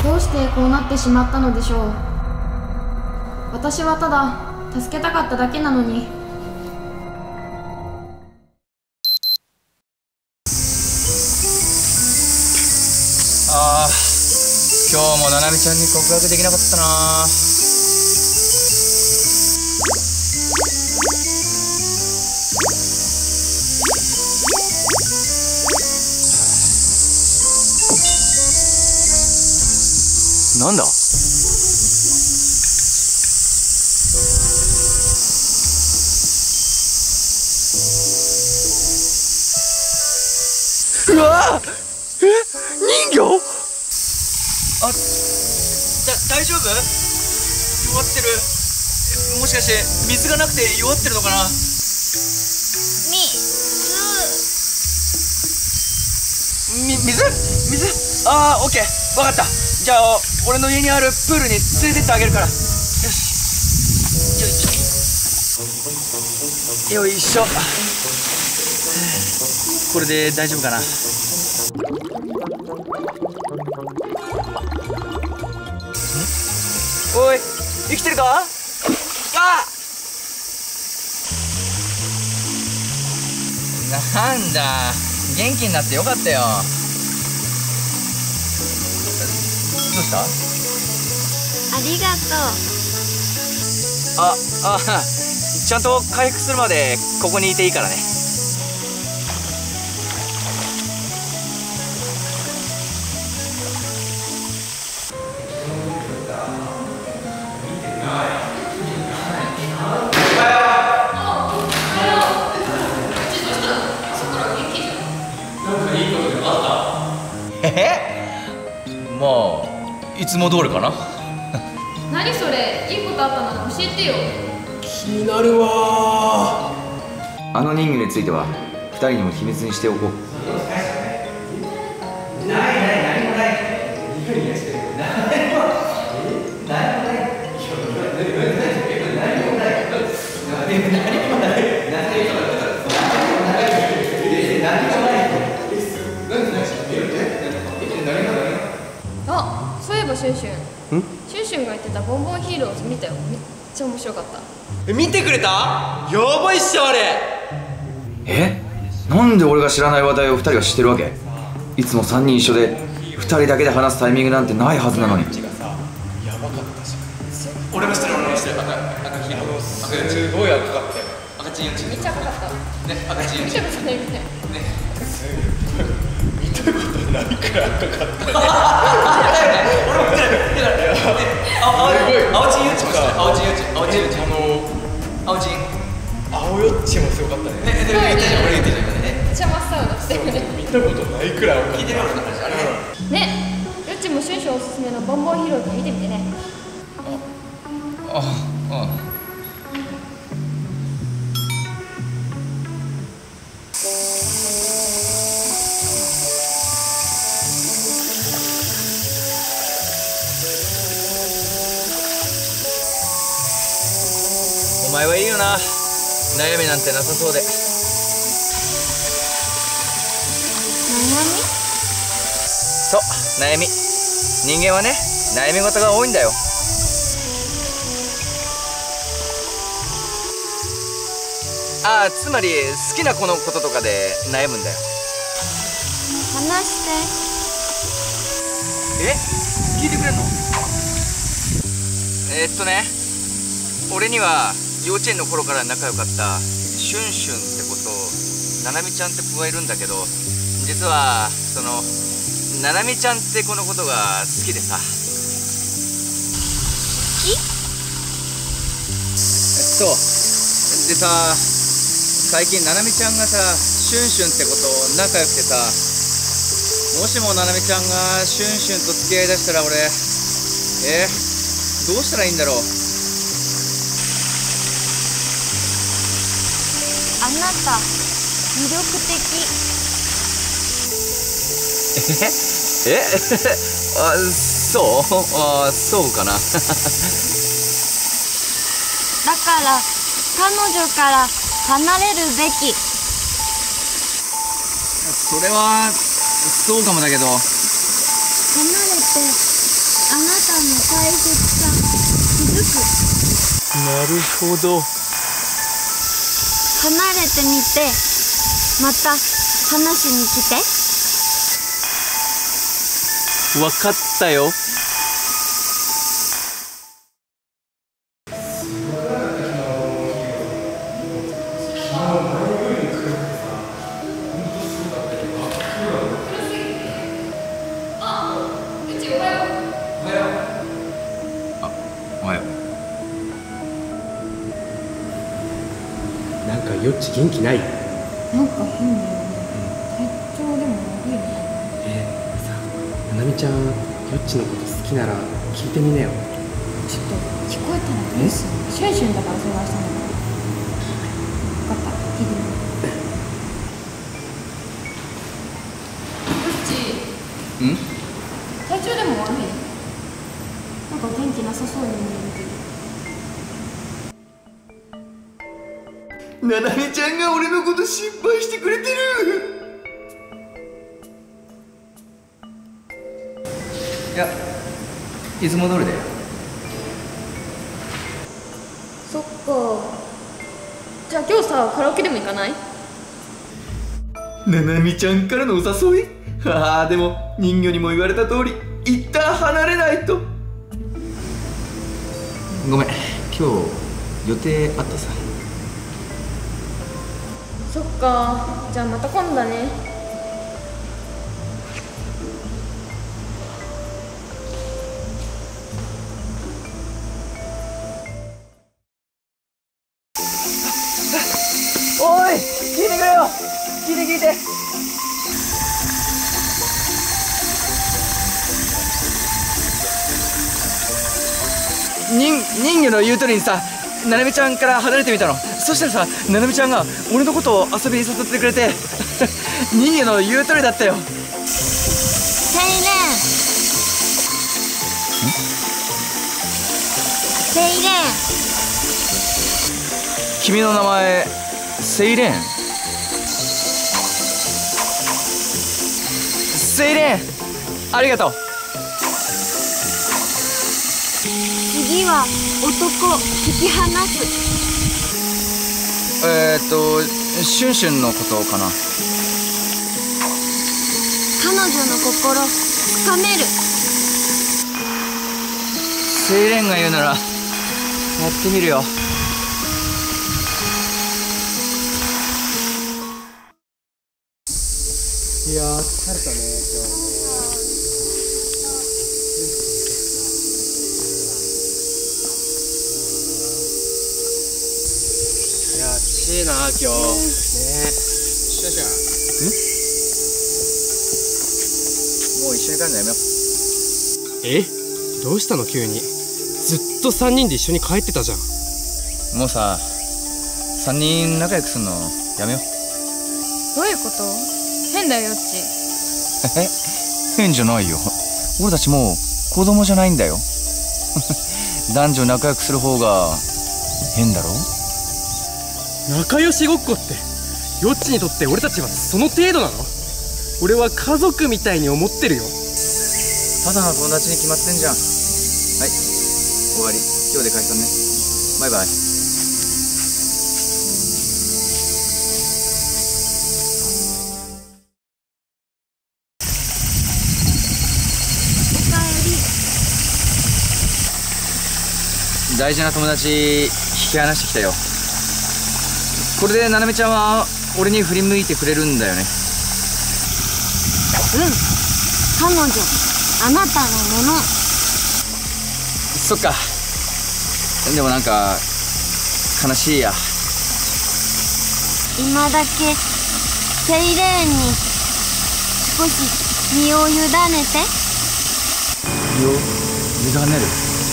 どうしてこうなってしまったのでしょう。私はただ助けたかっただけなのに。 今日もななみちゃんに告白できなかったな。なんだ？うわぁ！人形？大丈夫？弱ってる？もしかして水がなくて弱ってるのかな？水？ああ、オッケー、わかった。じゃあ俺の家にあるプールに連れてってあげるから。よし、よいしょ。これで大丈夫かな？おい、生きてるか？あ！なんだ、元気になってよかったよ。どうした？ ありがとう。 ちゃんと回復するまでここにいていいからね。まあいつも通りかな。 何それ、いいことあったなら教えてよ。 気になるわ。 あの人魚については2人にも秘密にしておこう。 あ、そういえばシュンシュン。シュンシュンが言ってたボンボンヒーローズ見たよ。めっちゃ面白かった。 見てくれた？やばいっしょあれ。 なんで俺が知らない話題を2人が知ってるわけ？いつも3人一緒で2人だけで話すタイミングなんてないはずなのに。 俺も知ってる。赤ヒーローすごい赤かったよ。赤チンめっちゃ赤かったね。 赤チン見たことないみたいね。 見たことないくらい赤かったね。俺も見てる。青チンユッチも知ってる。青チンユッチ青よっちもすごかったね。俺言ってたよね。 めっちゃ真っ青だしたよね。 見たことないくらい赤かった。聞いてる俺の話あれね、よっちもシュンシュンおすすめのボンボンヒーローズ見てみてね。 お前はいいよな、悩みなんてなさそうで。そう、悩み。人間はね、悩み事が多いんだよ。つまり好きな子のこととかで悩むんだよ。 話して。 聞いてくれんの？俺には幼稚園の頃から仲良かったシュンシュンって子とななみちゃんって子がいるんだけど、実はそのななみちゃんって子のことが好きでさ。そうでさ、最近ななみちゃんがさシュンシュンって子と仲良くてさ、もしもななみちゃんがシュンシュンと付き合いだしたら俺どうしたらいいんだろう。 あなた魅力的。 そうかな。 だから彼女から離れるべき。 それはそうかもだけど。 離れてるほど。 離れてみてまた話しに来て。 わかったよ。 おはよう。 なんかよっち元気ない？ なんか変だよね。体調でも悪いね。 さあ、ななみちゃんよっちのこと好きなら聞いてみなよ。 ちょっと聞こえたらどうするの？シュンシュンだから相談したんだから。分かった、聞いてみる。どっち？体調でも悪い？なんか元気なさそうに見えるけど。 ななみちゃんが俺のこと心配してくれてる。いや、いつも通りだよ。 そっか。じゃあ今日さ、カラオケでも行かない？ ななみちゃんからのお誘い。ああ、でも人魚にも言われた通り一旦離れないと。ごめん、今日予定あったさ。 そっか。じゃあまた今度だね。 おい、聞いてくれよ。聞いて。人魚の言う通りにさ、ななみちゃんから離れてみたの。そしたらさ、ななみちゃんが俺のことを遊びに誘ってくれて人魚の言う通りだったよ。 セイレン。セイレン。 君の名前セイレン？セイレン、ありがとう。 次は男引き離す。 シュンシュンのことかな。 彼女の心つかめる。 セイレンが言うならやってみるよ。 いやー、疲れたね今日も。いやー、暑いな今日ね。 シュンシュン、もう一緒に帰るのやめよえ、どうしたの急に。ずっと3人で一緒に帰ってたじゃん。 う。もうさ、3人仲良くすんのやめよう。 どういうこと？変だよ、よっち。 変じゃないよ。俺たちもう子供じゃないんだよ男女仲良くする方が変だろ。 仲良しごっこってよっちにとって俺たちはその程度なの？俺は家族みたいに思ってるよ。 ただの友達に決まってんじゃん。はい、終わり。今日で解散ね。バイバイ。大事な友達引き離してきたよ。これでななみちゃんは俺に振り向いてくれるんだよね。 うん、彼女あなたのもの。 そっか。でもなんか悲しいや。 今だけセイレーンに少し身を委ねて。 身を委ねる。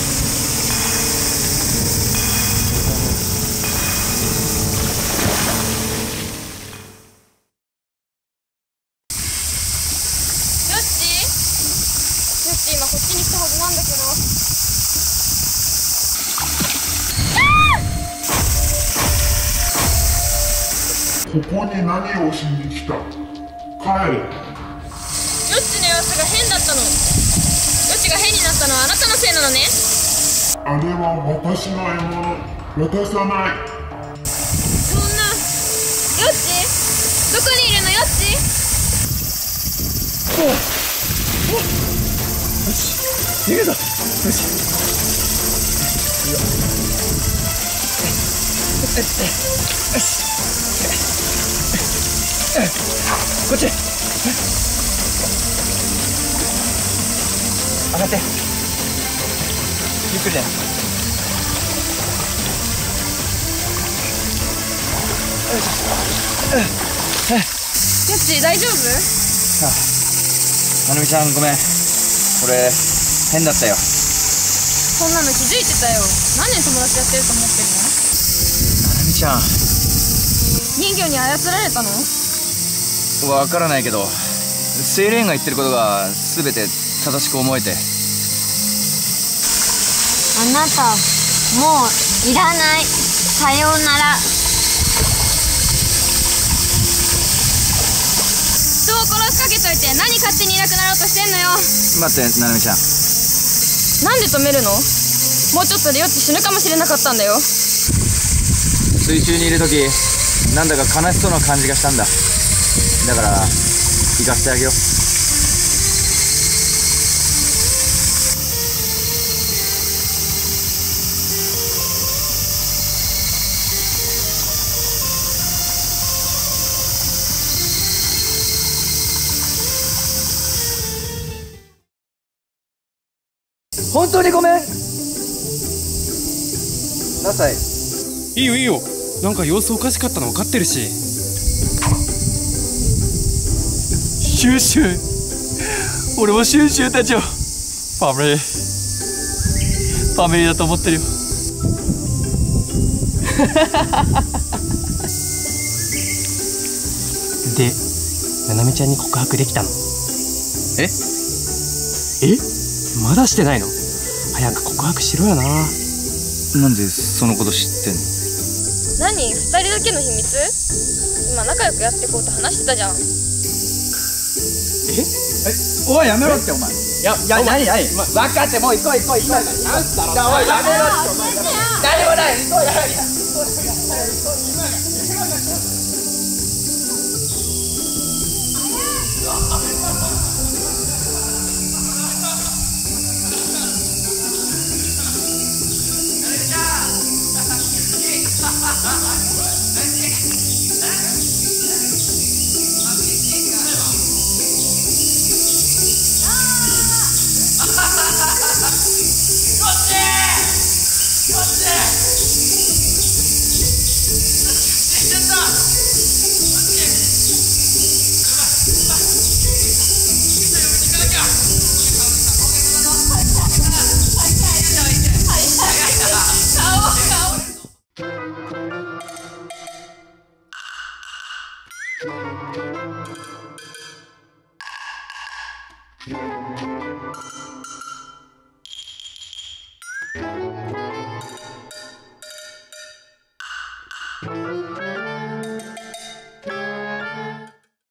今こっちに来たはずなんだけど。 ここに何をしに来た？帰れ。 よっちの様子が変だったの。よっちが変になったのはあなたのせいなのね。 あれは私の獲物。 渡さない。 そんな。よっち、どこにいるのよっち。 逃げた。よし。こっち。上がって。ゆっくりだよ。 よっち、大丈夫？ ななみちゃんごめん、俺変だったよ。 そんなの気づいてたよ。何年友達やってると思ってるの？ ななみちゃん人魚に操られたの？ わからないけど、セイレーンが言ってることが全て正しく思えて。 あなたもういらない。さようなら。 人を殺しかけといて何勝手にいなくなろうとしてんのよ。 待って、ななみちゃん。 なんで止めるの？もうちょっとでよっち死ぬかもしれなかったんだよ。 水中にいる時なんだか悲しそうな感じがしたんだ。だから行かせてあげよう。本当にごめんなさい。 いいよいいよ。なんか様子おかしかったの分かってるし。シュンシュン、俺もシュンシュンたちをファミリーだと思ってるよ。で、ななみちゃんに告白できたの？え？まだしてないの？早く告白しろよな。 なんでそのこと知ってんの？ 何？二人だけの秘密？今仲良くやっていこうと話してたじゃん。 おいやめろってお前。いや何分かってもう行こう。なんだろう。おいやめろってお前。何もない。行こうや。